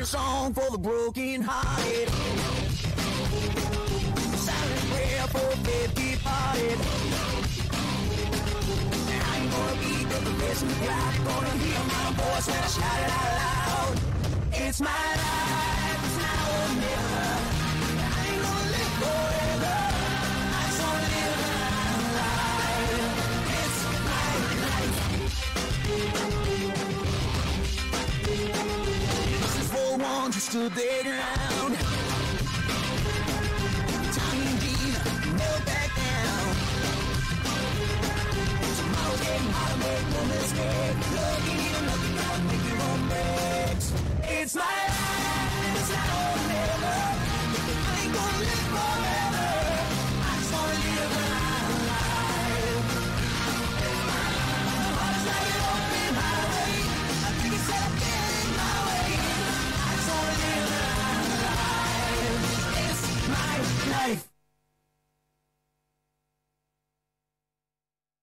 a song for the broken hearted. Silent prayer for dead departed. I ain't gonna be the rest of the life. Gonna hear my voice when I shout it out loud. It's my life, it's now or never. I ain't gonna live forever. I just wanna live my life. It's my life. This is for ones who stood their ground. Tommy Dean, never back down. Tomorrow's getting harder, make no mistake. Looking at nothing, gotta make your own breaks. It's my